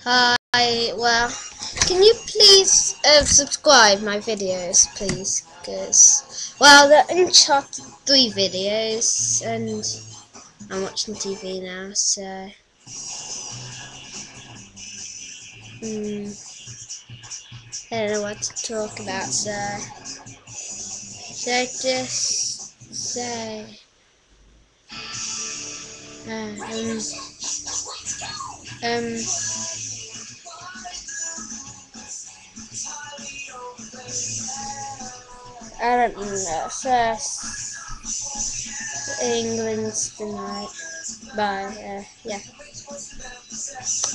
Hi, well, can you please subscribe my videos, please? Because, well, they're uncharted 3 videos, and I'm watching TV now, so, I don't know what to talk about, so, should I just say, uh, um, I don't know, so, England's tonight, bye, yeah.